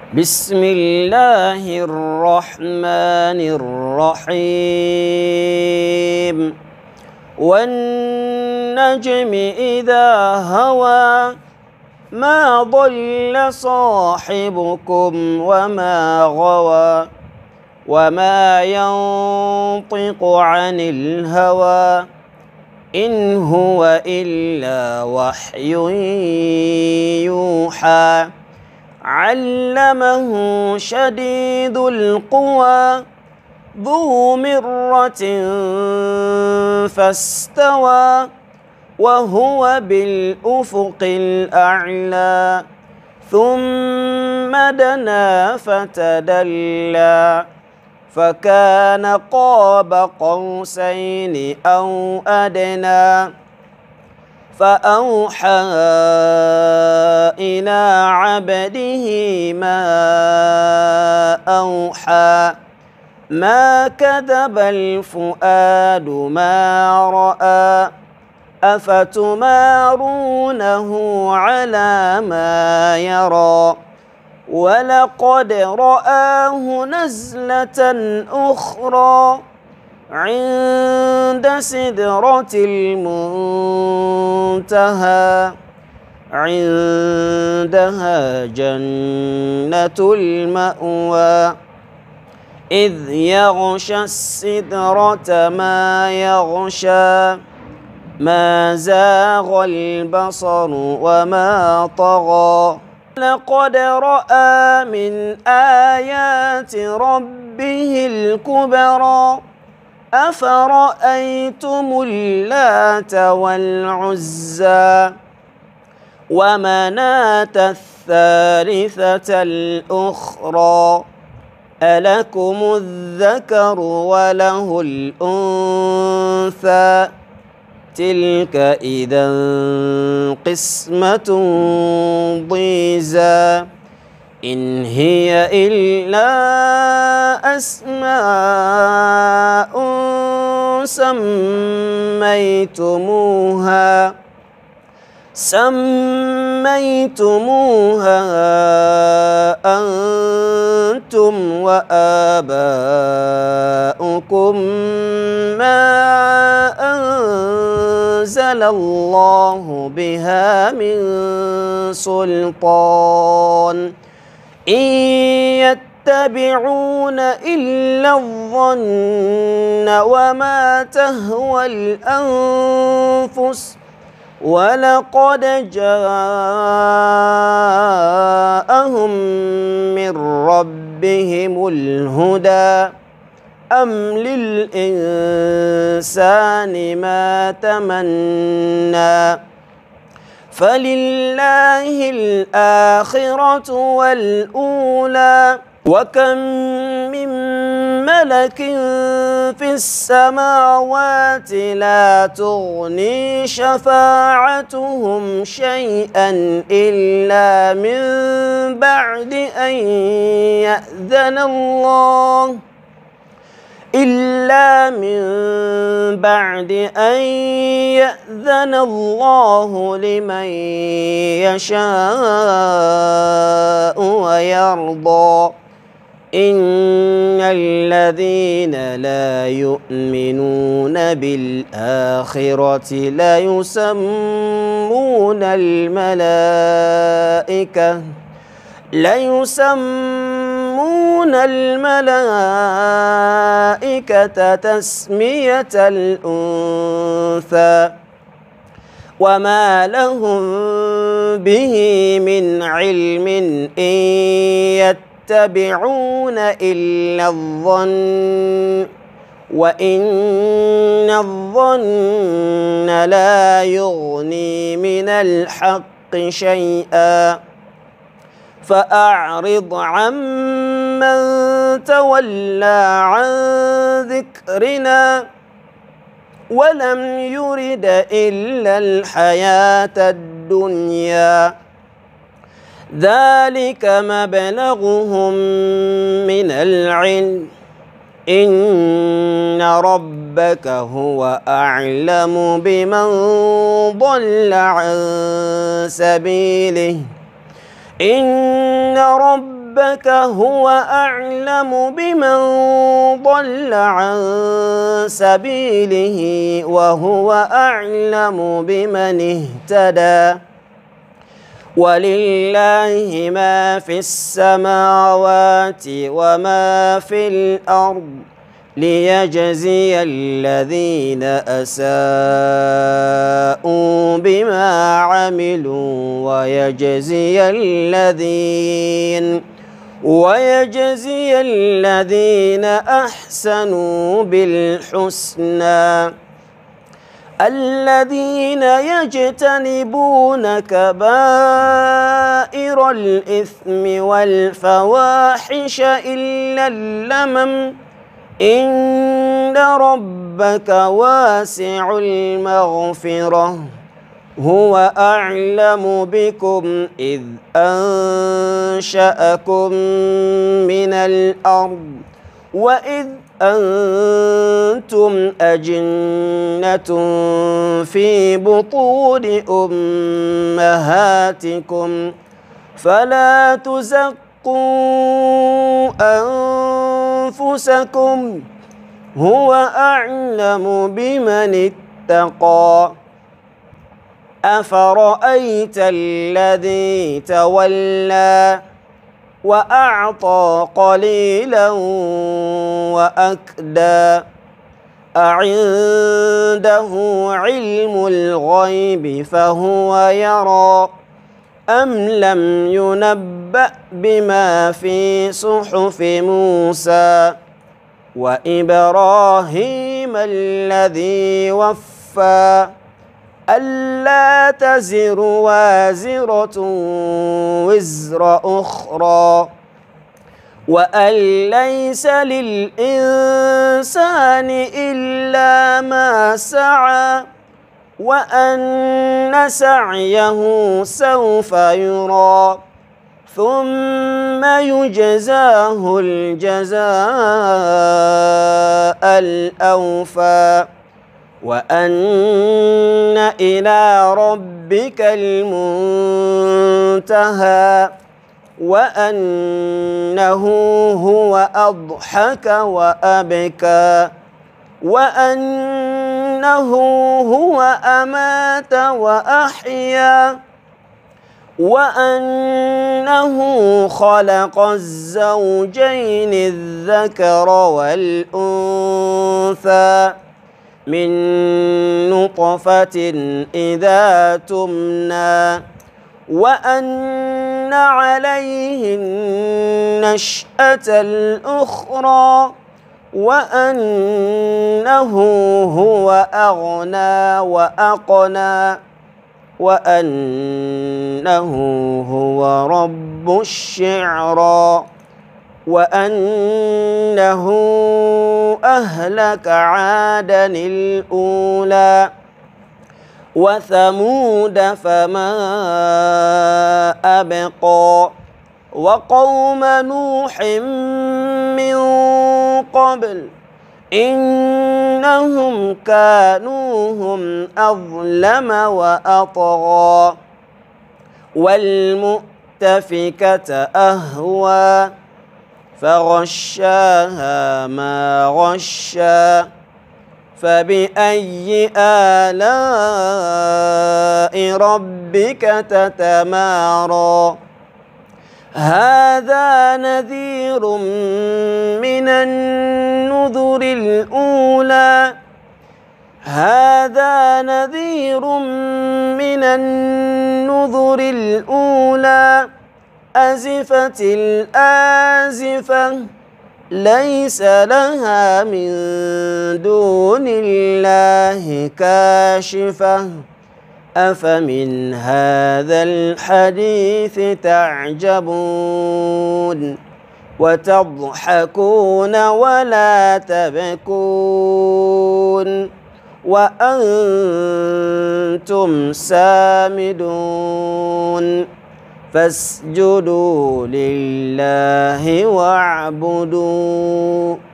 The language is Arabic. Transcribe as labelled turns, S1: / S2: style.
S1: بسم الله الرحمن الرحيم والنجم إذا هوى ما ضل صاحبكم وما غوى وما ينطق عن الهوى إن هو إلا وحي يوحى علمه شديد القوى ذو مرة فاستوى وهو بالأفق الأعلى ثم دنا فتدلى فكان قاب قوسين أو أدنى فأوحى إلى عبده ما أوحى ما كذب الفؤاد ما رأى أفتمارونه على ما يرى ولقد رآه نزلة أخرى عند سدرة المنتهى عندها جنة المأوى إذ يغشى السدرة ما يغشى ما زاغ البصر وما طغى لقد رأى من آيات ربه الكبرى أفرأيتم اللات والعزى ومناة الثالثة الأخرى ألكم الذكر وله الأنثى تلك إذا قسمة ضيزى إن هي إلا أسماء سميتموها أنتم وآباؤكم ما أنزل الله بها من سلطان إن يتبعون إلا الظن وما تهوى الأنفس ولقد جاءهم من ربهم الهدى أم للإنسان ما تمنى فلله الآخرة والأولى وكم من ملك في السماوات لا تغني شفاعتهم شيئا إلا من بعد أن يأذن الله لمن يشاء ويرضى إن الذين لا يؤمنون بالآخرة ليسمون الملائكة تسمية الأنثى وما لهم به من علم إن يتبعون إلا الظن وإن الظن لا يغني من الحق شيئا فأعرض عمن تولى عن ذكرنا ولم يرد إلا الحياة الدنيا ذلك مبلغهم من العلم إن ربك هو أعلم بمن ضل عن سبيله إن ربك ربك هو أعلم بمن ضل عن سبيله وهو أعلم بمن اهتدى ولله ما في السماوات وما في الأرض ليجزي الذين أساءوا بما عملوا ويجزي الذين أحسنوا بالحسنى الذين يجتنبون كبائر الإثم والفواحش إلا اللمم إن ربك واسع المغفرة هو أعلم بكم إذ أنشأكم من الأرض وإذ أنتم أجنة في بطون أمهاتكم فلا تزكوا أنفسكم هو أعلم بمن اتقى أفرأيت الذي تولى وأعطى قليلا وأكدى أعنده علم الغيب فهو يرى أم لم ينبأ بما في صحف موسى وإبراهيم الذي وفى ألا تزر وازرة وزر أخرى وأن ليس للإنسان إلا ما سعى وأن سعيه سوف يرى ثم يجزاه الجزاء الأوفى وأن إلى ربك المنتهى وأنه هو أضحك وأبكى وأنه هو أمات وأحيا وأنه خلق الزوجين الذكر والأنثى من نطفة إذا تمنى وأن عليه النشأة الأخرى وأنه هو أغنى وأقنى وأنه هو رب الشعرى وأنه أهلك عادا الأولى وثمود فما أبقى وقوم نوح من قبل إنهم كانوا هم أظلم وأطغى والمؤتفكة أهوى فغشاها ما غشى فبأي آلاء ربك تتمارى هذا نذير من النذر الأولى هذا نذير من النذر الأولى أزفت الآزفة ليس لها من دون الله كاشفة أفمن هذا الحديث تعجبون وتضحكون ولا تبكون وأنتم سامدون فاسجدوا لله واعبدوا